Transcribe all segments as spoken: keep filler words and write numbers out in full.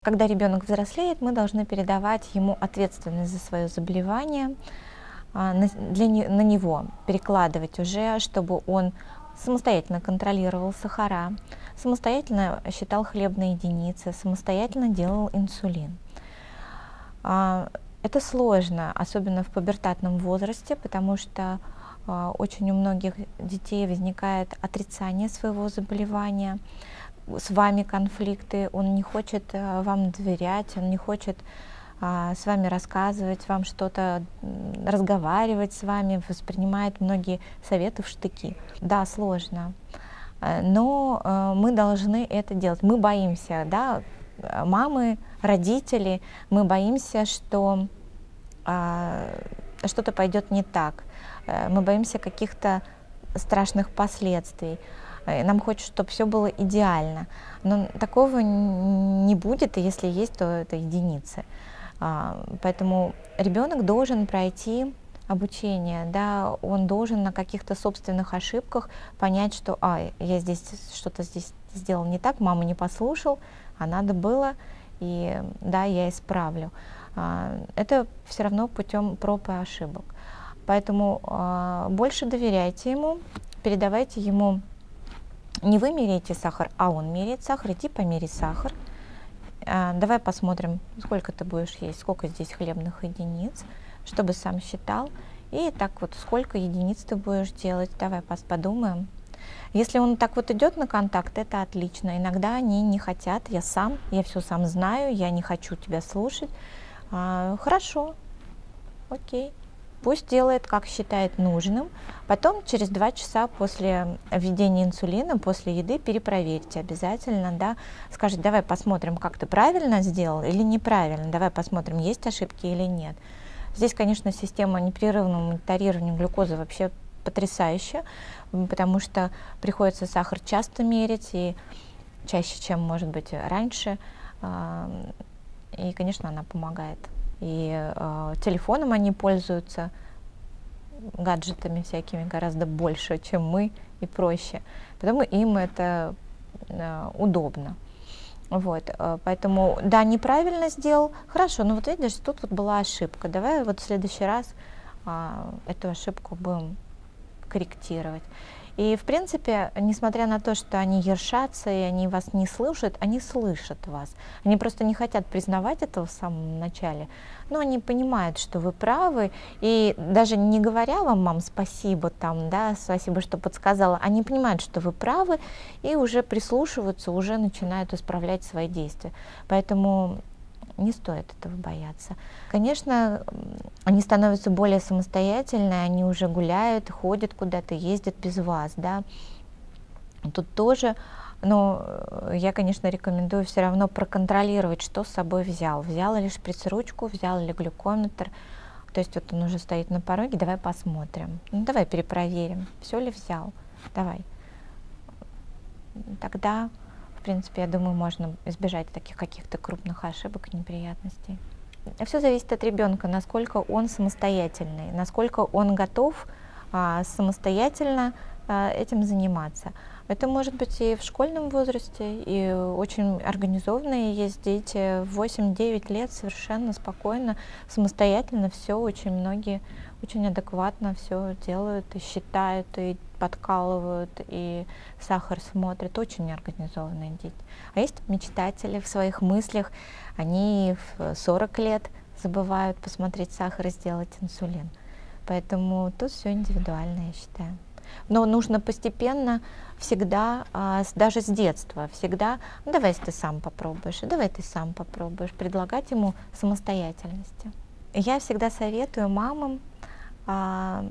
Когда ребенок взрослеет, мы должны передавать ему ответственность за свое заболевание, а, на, для, не- на него перекладывать уже, чтобы он самостоятельно контролировал сахара, самостоятельно считал хлебные единицы, самостоятельно делал инсулин. А, Это сложно, особенно в пубертатном возрасте, потому что а, очень у многих детей возникает отрицание своего заболевания, с вами конфликты, он не хочет а, вам доверять, он не хочет а, с вами рассказывать, вам что-то, м, разговаривать с вами, воспринимает многие советы в штыки. Да, сложно, э, но э, мы должны это делать. Мы боимся, да, э, мамы, родители, мы боимся, что а, что-то пойдет не так. Э, Мы боимся каких-то страшных последствий. Э, Нам хочется, чтобы все было идеально. Но такого н- не будет, и если есть, то это единицы. А, Поэтому ребенок должен пройти обучение, да, он должен на каких-то собственных ошибках понять, что а, я здесь что-то здесь сделал не так, мама не послушал, а надо было, и да, я исправлю. А, Это все равно путем проб и ошибок. Поэтому а, больше доверяйте ему, передавайте ему, не вы меряете сахар, а он меряет сахар, иди померяй сахар. А, давай посмотрим, сколько ты будешь есть, сколько здесь хлебных единиц, чтобы сам считал. И так вот, сколько единиц ты будешь делать, давай пос- подумаем. Если он так вот идет на контакт, это отлично. Иногда они не хотят, я сам, я все сам знаю, я не хочу тебя слушать. А, хорошо, окей. Пусть делает, как считает нужным. Потом через два часа после введения инсулина, после еды перепроверьте обязательно, да. Скажите, давай посмотрим, как ты правильно сделал или неправильно. Давай посмотрим, есть ошибки или нет. Здесь, конечно, система непрерывного мониторирования глюкозы вообще потрясающая, м, потому что приходится сахар часто мерить и чаще, чем, может быть, раньше. А, И, конечно, она помогает. И э, телефоном они пользуются, гаджетами всякими гораздо больше, чем мы, и проще. Поэтому им это э, удобно. Вот, э, поэтому, да, неправильно сделал, хорошо, но вот видишь, тут вот была ошибка. Давай вот в следующий раз а, эту ошибку будем корректировать. И, в принципе, несмотря на то, что они ершатся и они вас не слышат, они слышат вас. Они просто не хотят признавать этого в самом начале, но они понимают, что вы правы, и даже не говоря вам, мам, спасибо, там, да, спасибо, что подсказала, они понимают, что вы правы, и уже прислушиваются, уже начинают исправлять свои действия. Поэтому не стоит этого бояться. Конечно, м, они становятся более самостоятельные, они уже гуляют, ходят куда-то, ездят без вас, да. Тут тоже, но э, я, конечно, рекомендую все равно проконтролировать, что с собой взял. Взял ли шприц-ручку, взял ли глюкометр. То есть вот он уже стоит на пороге, давай посмотрим. Ну, давай перепроверим, все ли взял. Давай. Тогда, в принципе, я думаю, можно избежать таких каких-то крупных ошибок и неприятностей. Все зависит от ребенка, насколько он самостоятельный, насколько он готов а, самостоятельно а, этим заниматься. Это может быть и в школьном возрасте, и очень организованные есть дети в восемь-девять лет совершенно спокойно, самостоятельно все, очень многие очень адекватно все делают и считают, и подкалывают, и сахар смотрят, очень организованные дети. А есть мечтатели в своих мыслях, они в сорок лет забывают посмотреть сахар и сделать инсулин. Поэтому тут все индивидуально, я считаю. Но нужно постепенно, всегда, а, с- даже с детства, всегда, ну, давай ты сам попробуешь, давай ты сам попробуешь, предлагать ему самостоятельности. Я всегда советую мамам а,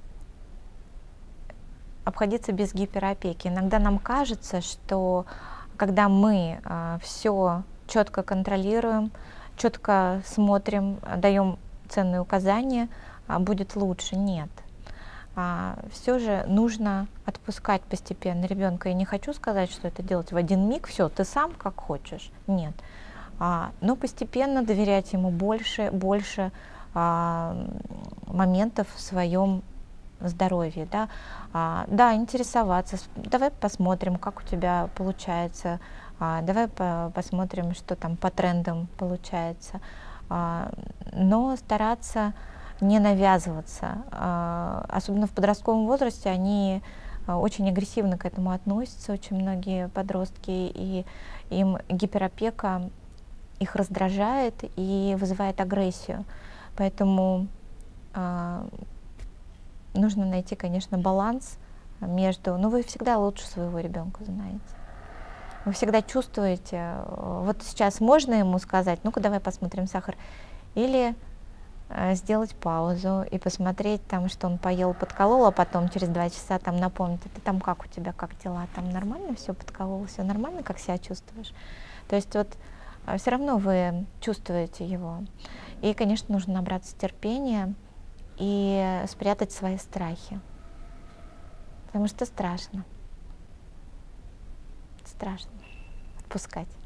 обходиться без гиперопеки. Иногда нам кажется, что когда мы все четко контролируем, четко смотрим, даем ценные указания, а, будет лучше. Нет. Все же нужно отпускать постепенно ребенка. Я не хочу сказать, что это делать в один миг, все, ты сам как хочешь. Нет. А, но постепенно доверять ему больше, больше а, моментов в своем здоровье, да, а, да, интересоваться, с- давай посмотрим, как у тебя получается, а, давай по- посмотрим, что там по трендам получается. А, но стараться не навязываться. А, особенно в подростковом возрасте они а, очень агрессивно к этому относятся, очень многие подростки, и им гиперопека их раздражает и вызывает агрессию. Поэтому а, нужно найти, конечно, баланс между... Ну, вы всегда лучше своего ребенка знаете. Вы всегда чувствуете, э, вот сейчас можно ему сказать, ну-ка давай посмотрим сахар, или э, сделать паузу и посмотреть там, что он поел, подколол, а потом через два часа там напомнить, это там как у тебя, как дела, там нормально все подколол, все нормально, как себя чувствуешь. То есть вот все равно вы чувствуете его. И, конечно, нужно набраться терпения и спрятать свои страхи, потому что страшно, страшно отпускать.